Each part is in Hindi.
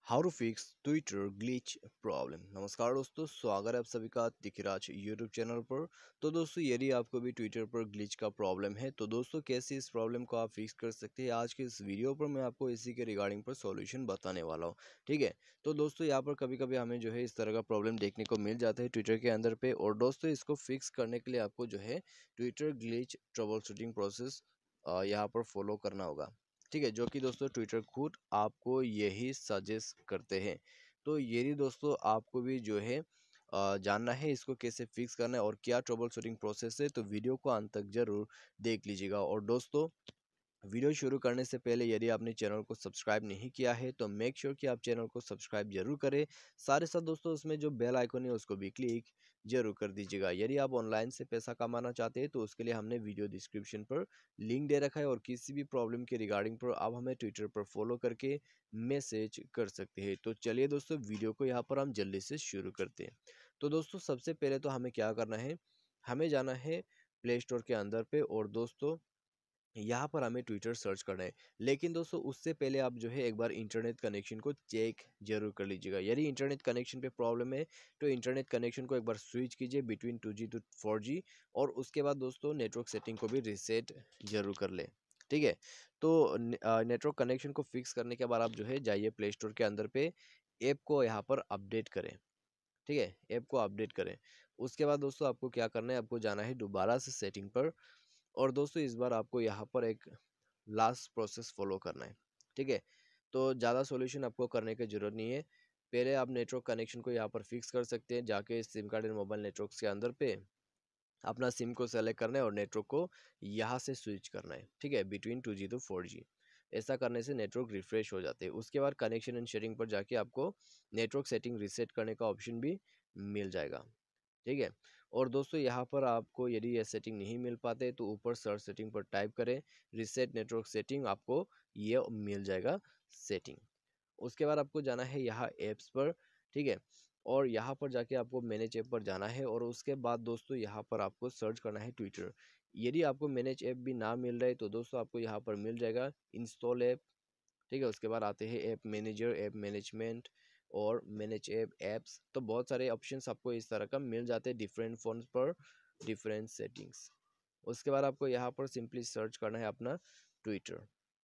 How to fix Twitter glitch problem. नमस्कार दोस्तों, स्वागत है आप सभी का तिखराज यूट्यूब चैनल पर। तो दोस्तों, यदि आपको भी ट्विटर पर ग्लिच का प्रॉब्लम है तो दोस्तों कैसे इस प्रॉब्लम को आप फिक्स कर सकते हैं, आज के इस वीडियो पर मैं आपको इसी के रिगार्डिंग पर सॉल्यूशन बताने वाला हूँ। ठीक है, तो दोस्तों यहाँ पर कभी कभी हमें जो है इस तरह का प्रॉब्लम देखने को मिल जाता है ट्विटर के अंदर पे, और दोस्तों इसको फिक्स करने के लिए आपको जो है Twitter glitch trouble shooting process यहाँ पर फॉलो करना होगा। ठीक है, जो कि दोस्तों ट्विटर खुद आपको यही सजेस्ट करते हैं। तो यदि दोस्तों आपको भी जो है जानना है इसको कैसे फिक्स करना है और क्या ट्रबल शूटिंग प्रोसेस है, तो वीडियो को अंत तक जरूर देख लीजिएगा। और दोस्तों, वीडियो शुरू करने से पहले यदि आपने चैनल को सब्सक्राइब नहीं किया है तो मेक श्योर कि आप चैनल को सब्सक्राइब जरूर करें। साथ ही साथ दोस्तों उसमें जो बेल आइकन है उसको भी क्लिक जरूर कर दीजिएगा। यदि आप ऑनलाइन से पैसा कमाना चाहते हैं तो उसके लिए हमने वीडियो डिस्क्रिप्शन पर लिंक दे रखा है, और किसी भी प्रॉब्लम के रिगार्डिंग पर आप हमें ट्विटर पर फॉलो करके मैसेज कर सकते हैं। तो चलिए दोस्तों, वीडियो को यहाँ पर हम जल्दी से शुरू करते हैं। तो दोस्तों सबसे पहले तो हमें क्या करना है, हमें जाना है प्ले स्टोर के अंदर पे, और दोस्तों यहाँ पर हमें ट्विटर सर्च करना है। लेकिन दोस्तों उससे पहले आप जो है एक बार इंटरनेट कनेक्शन को चेक जरूर कर लीजिएगा। यदि इंटरनेट कनेक्शन पे प्रॉब्लम है तो इंटरनेट कनेक्शन को एक बार स्विच कीजिए बिटवीन 2G टू 4G, और उसके बाद दोस्तों नेटवर्क सेटिंग को भी रिसेट जरूर कर ले। ठीक है, तो नेटवर्क कनेक्शन को फिक्स करने के बाद आप जो है जाइए प्ले स्टोर के अंदर पे, ऐप को यहाँ पर अपडेट करें। ठीक है, ऐप को अपडेट करें। उसके बाद दोस्तों आपको क्या करना है, आपको जाना है दोबारा से सेटिंग पर, और दोस्तों इस बार आपको यहाँ पर एक लास्ट प्रोसेस फॉलो करना है। ठीक है, तो ज़्यादा सॉल्यूशन आपको करने की जरूरत नहीं है। पहले आप नेटवर्क कनेक्शन को यहाँ पर फिक्स कर सकते हैं, जाके SIM card and mobile network के अंदर पे अपना सिम को सेलेक्ट करना है और नेटवर्क को यहाँ से स्विच करना है। ठीक है, बिटवीन 2G टू 4G। ऐसा करने से नेटवर्क रिफ्रेश हो जाते हैं। उसके बाद कनेक्शन एंड शेयरिंग पर जाके आपको नेटवर्क सेटिंग रिसेट करने का ऑप्शन भी मिल जाएगा। ठीक है, और दोस्तों यहाँ पर आपको यदि ये सेटिंग नहीं मिल पाते तो ऊपर सर्च सेटिंग पर टाइप करें रिसेट नेटवर्क सेटिंग, आपको ये मिल जाएगा सेटिंग। उसके बाद आपको जाना है यहाँ एप्स पर। ठीक है, और यहाँ पर जाके आपको मैनेज ऐप पर जाना है, और उसके बाद दोस्तों यहाँ पर आपको सर्च करना है ट्विटर। यदि आपको मैनेज ऐप भी ना मिल रहा है तो दोस्तों आपको यहाँ पर मिल जाएगा इंस्टॉल ऐप। ठीक है, उसके बाद आते हैं ऐप मैनेजर, ऐप मैनेजमेंट और मैनेज ऐप एप्स। तो बहुत सारे ऑप्शंस आपको इस तरह का मिल जाते हैं डिफरेंट फोन्स पर, डिफरेंट सेटिंग्स। उसके बाद आपको यहाँ पर सिंपली सर्च करना है अपना ट्विटर।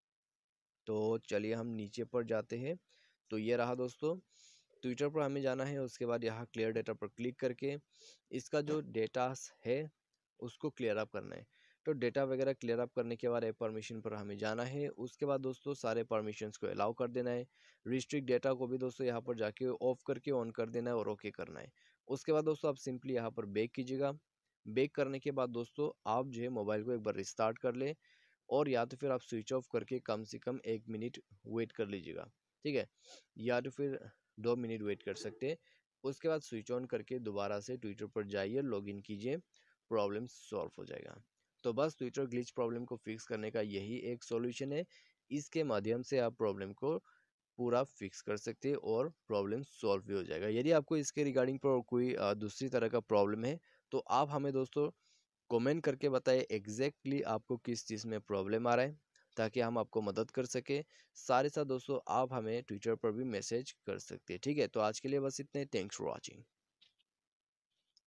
तो चलिए हम नीचे पर जाते हैं। तो ये रहा दोस्तों, ट्विटर पर हमें जाना है। उसके बाद यहाँ क्लियर डेटा पर क्लिक करके इसका जो डेटा है उसको क्लियर अप करना है। तो डेटा वगैरह क्लियर अप करने के बाद ऐप परमिशन पर हमें जाना है। उसके बाद दोस्तों सारे परमिशंस को अलाउ कर देना है। रिस्ट्रिक्ट डेटा को भी दोस्तों यहाँ पर जाके ऑफ करके ऑन कर देना है और ओके करना है। उसके बाद दोस्तों आप सिंपली यहाँ पर बैक कीजिएगा। बैक करने के बाद दोस्तों आप जो है मोबाइल को एक बार रिस्टार्ट कर ले, और या तो फिर आप स्विच ऑफ करके कम से कम 1 मिनट वेट कर लीजिएगा। ठीक है, या तो फिर 2 मिनट वेट कर सकते हैं। उसके बाद स्विच ऑन करके दोबारा से ट्विटर पर जाइए, लॉगिन कीजिए, प्रॉब्लम सॉल्व हो जाएगा। तो बस ट्विटर ग्लिच प्रॉब्लम को फिक्स करने का यही एक सॉल्यूशन है। इसके माध्यम से आप प्रॉब्लम को पूरा फिक्स कर सकते हैं और प्रॉब्लम सॉल्व भी हो जाएगा। यदि आपको इसके रिगार्डिंग पर कोई दूसरी तरह का प्रॉब्लम है तो आप हमें दोस्तों कमेंट करके बताइए एग्जैक्टली आपको किस चीज़ में प्रॉब्लम आ रहा है, ताकि हम आपको मदद कर सके। साथ ही साथ दोस्तों आप हमें ट्विटर पर भी मैसेज कर सकते हैं। ठीक है, तो आज के लिए बस इतने। Thanks for watching.